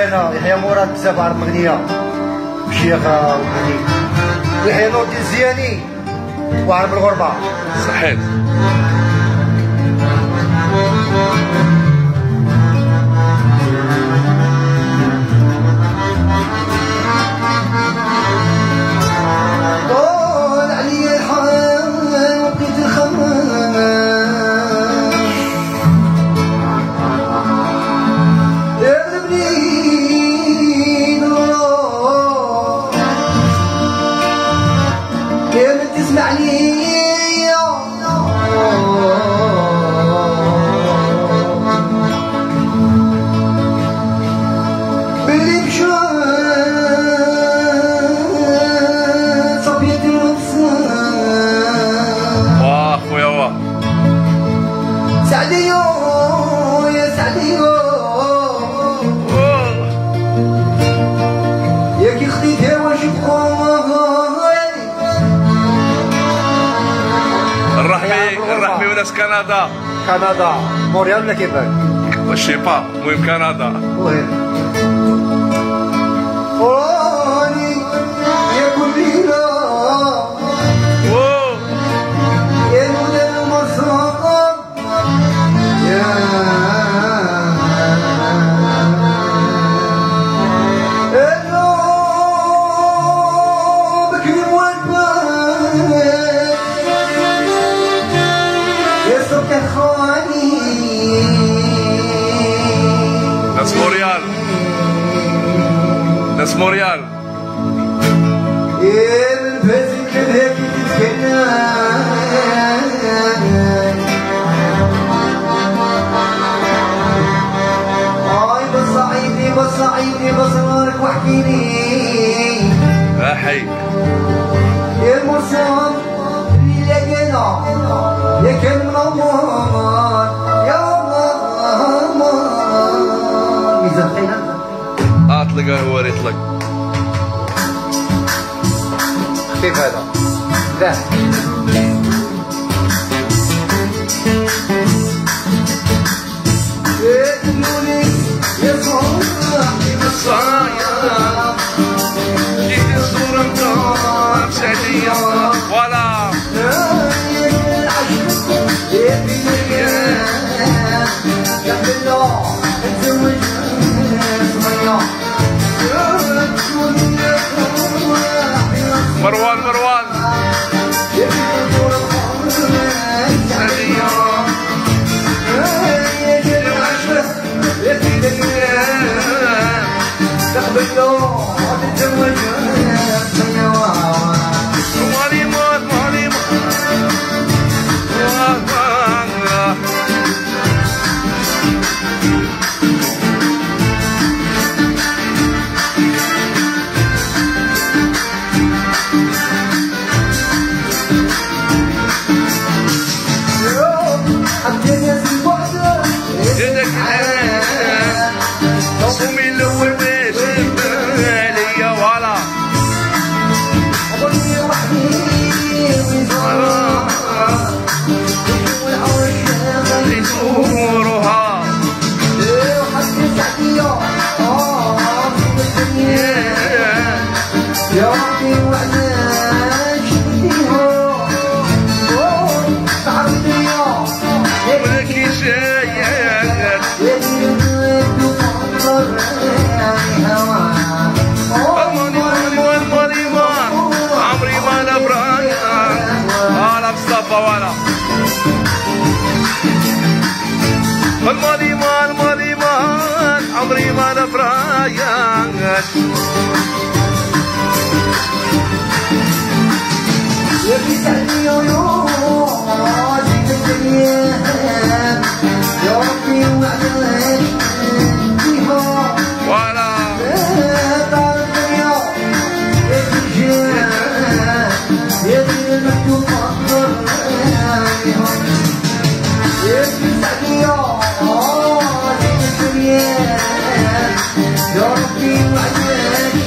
مولانا يحيى مراد بزاف عرض مغنيه شيخ ومغني ويحيى نور الدين الزياني وعرب الغربه صحيت. سعديو يا سعديو يا كي خديتها واش الرحمي وناس كندا مونريال ولا كيفاش؟ واش سي با المهم كندا المهم راني يا كل ليله يا مدن المصاقب يا ناس موريال يا من فازك هاك تتكلم بصعيدي بصرارك واحكيلي حي يا المرسل اللي لقينا يا كان منور يا الله ميزان خينا اطلق هو يطلق خفيف هذا لا يا صاحبي بالصايا جيت الصورة مطار سعدية ولا مروان سعدية الماضي مان عمري ما نفرايان يا بيسعدني يا ربي وعدك ولا يا دين المكتوب أقدر يا بيسعدني يا ربي وعدك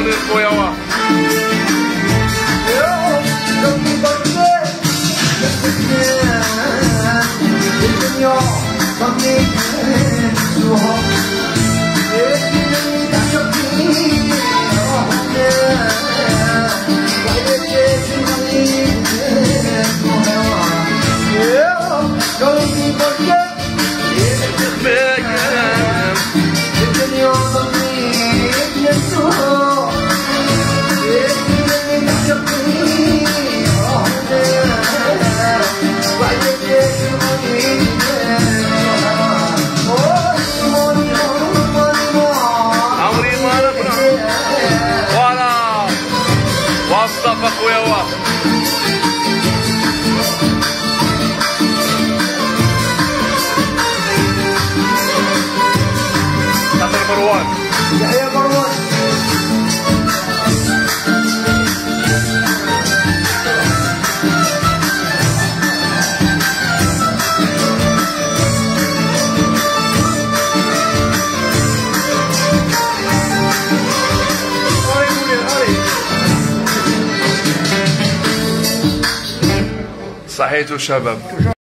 منير خويا وصف اخويا واه خاطر مروان يحيى مروان صحيتوا شباب.